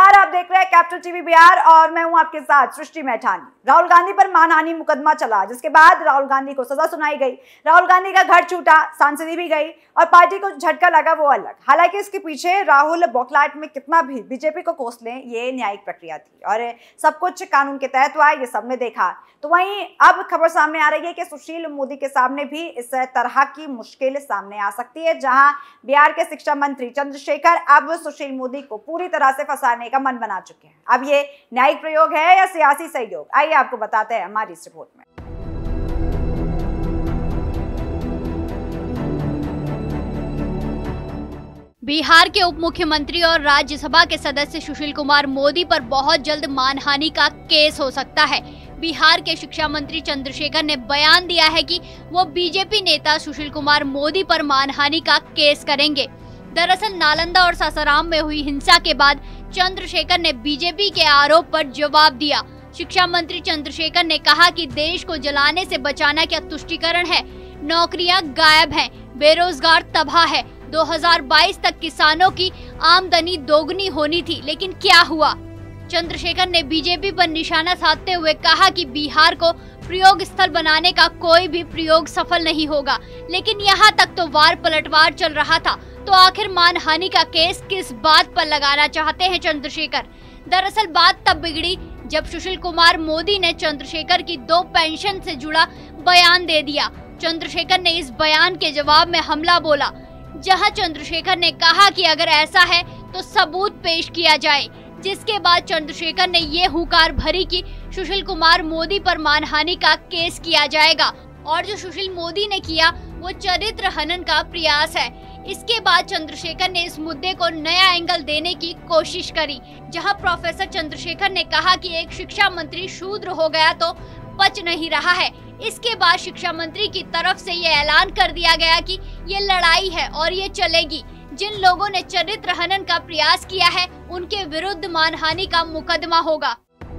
नमस्कार, आप देख रहे हैं कैपिटल टीवी बिहार और मैं हूं आपके साथ सृष्टि मैठानी। राहुल गांधी पर मानहानि मुकदमा चला, जिसके बाद राहुल गांधी को सजा सुनाई गई। राहुल गांधी का घर छूटा, सांसदी भी गई और पार्टी को झटका लगा वो अलग। हालांकि इसके पीछे राहुल बौखलाहट में कितना भी बीजेपी को कोस लें, ये न्यायिक प्रक्रिया थी और सब कुछ कानून के तहत हुआ, ये सबने देखा। तो वहीं अब खबर सामने आ रही है कि सुशील मोदी के सामने भी इस तरह की मुश्किल सामने आ सकती है, जहां बिहार के शिक्षा मंत्री चंद्रशेखर अब सुशील मोदी को पूरी तरह से फंसाने का मन बना चुके हैं। अब ये न्यायिक प्रयोग है या सियासी सहयोग, आइए आपको बताते हैं हमारी इस रिपोर्ट में। बिहार के उप मुख्यमंत्री और राज्यसभा के सदस्य सुशील कुमार मोदी पर बहुत जल्द मानहानि का केस हो सकता है। बिहार के शिक्षा मंत्री चंद्रशेखर ने बयान दिया है कि वो बीजेपी नेता सुशील कुमार मोदी पर मानहानि का केस करेंगे। दरअसल नालंदा और सासाराम में हुई हिंसा के बाद चंद्रशेखर ने बीजेपी के आरोप पर जवाब दिया। शिक्षा मंत्री चंद्रशेखर ने कहा कि देश को जलाने से बचाना क्या तुष्टीकरण है? नौकरियां गायब हैं, बेरोजगार तबाह है। 2022 तक किसानों की आमदनी दोगुनी होनी थी, लेकिन क्या हुआ? चंद्रशेखर ने बीजेपी पर निशाना साधते हुए कहा कि बिहार को प्रयोग स्थल बनाने का कोई भी प्रयोग सफल नहीं होगा, लेकिन यहाँ तक तो वार पलटवार चल रहा था। तो आखिर मानहानि का केस किस बात पर लगाना चाहते हैं चंद्रशेखर? दरअसल बात तब बिगड़ी जब सुशील कुमार मोदी ने चंद्रशेखर की 2 पेंशन से जुड़ा बयान दे दिया। चंद्रशेखर ने इस बयान के जवाब में हमला बोला, जहां चंद्रशेखर ने कहा कि अगर ऐसा है तो सबूत पेश किया जाए। जिसके बाद चंद्रशेखर ने ये हुंकार भरी कि सुशील कुमार मोदी पर मानहानि का केस किया जाएगा और जो सुशील मोदी ने किया वो चरित्र हनन का प्रयास है। इसके बाद चंद्रशेखर ने इस मुद्दे को नया एंगल देने की कोशिश करी, जहां प्रोफेसर चंद्रशेखर ने कहा कि एक शिक्षा मंत्री शूद्र हो गया तो पच नहीं रहा है। इसके बाद शिक्षा मंत्री की तरफ से ये ऐलान कर दिया गया कि ये लड़ाई है और ये चलेगी। जिन लोगों ने चरित्र हनन का प्रयास किया है उनके विरुद्ध मानहानि का मुकदमा होगा।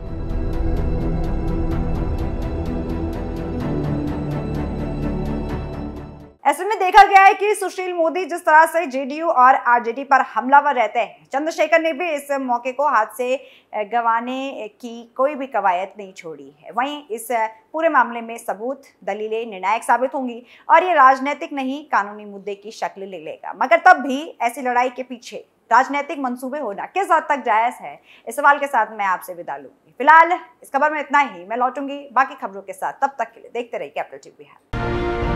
ऐसे में देखा गया है कि सुशील मोदी जिस तरह से जेडीयू और आरजेडी पर हमलावर रहते हैं, चंद्रशेखर ने भी इस मौके को हाथ से गंवाने की कोई भी कवायद नहीं छोड़ी है। वहीं इस पूरे मामले में सबूत, दलीलें निर्णायक साबित होंगी और ये राजनीतिक नहीं कानूनी मुद्दे की शक्ल ले लेगा। मगर तब भी ऐसी लड़ाई के पीछे राजनीतिक मंसूबे होना किस हद तक जायज है, इस सवाल के साथ मैं आपसे विदा लूंगी। फिलहाल इस खबर में इतना ही, मैं लौटूंगी बाकी खबरों के साथ। तब तक के लिए देखते रहिए कैपिटल टीवी बिहार।